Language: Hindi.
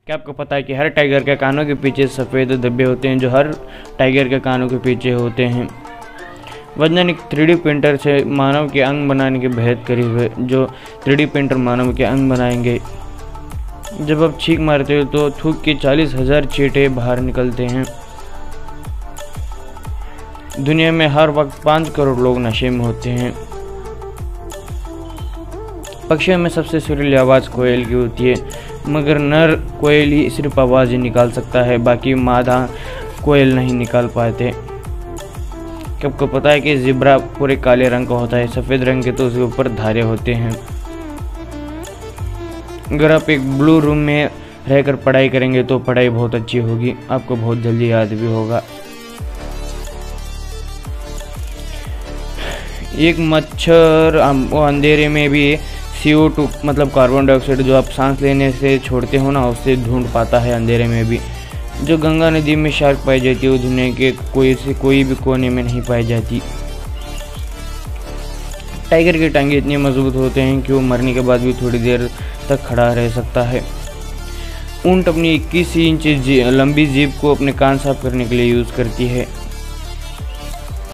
क्या आपको पता है कि हर टाइगर के कानों के पीछे सफ़ेद धब्बे होते हैं जो हर टाइगर के कानों के पीछे होते हैं। वैज्ञानिक 3D प्रिंटर से मानव के अंग बनाने के बेहद करीब है। जो 3D प्रिंटर मानव के अंग बनाएंगे। जब आप छींक मारते हो तो थूक के 40,000 चींटे बाहर निकलते हैं। दुनिया में हर वक्त 5 करोड़ लोग नशे में होते हैं। पक्षियों में सबसे सुरीली आवाज़ कोयल की होती है, मगर नर कोयल ही सिर्फ आवाज़ ही निकाल सकता है, बाकी मादा कोयल नहीं निकाल पाते। क्या आपको पता है कि ज़ेब्रा पूरे काले रंग का होता है, सफ़ेद रंग के तो उसके ऊपर धारे होते हैं। अगर आप एक ब्लू रूम में रहकर पढ़ाई करेंगे तो पढ़ाई बहुत अच्छी होगी, आपको बहुत जल्दी याद भी होगा। एक मच्छर वो अंधेरे में भी CO2 मतलब कार्बन डाइऑक्साइड जो आप सांस लेने से छोड़ते हो ना, उससे ढूंढ पाता है अंधेरे में भी। जो गंगा नदी में शार्क पाई जाती है वो दुनिया के कोई भी कोने में नहीं पाई जाती। टाइगर की टांगे इतनी मजबूत होते हैं कि वो मरने के बाद भी थोड़ी देर तक खड़ा रह सकता है। ऊंट अपनी 21 इंच लंबी जीभ को अपने कान साफ करने के लिए यूज़ करती है।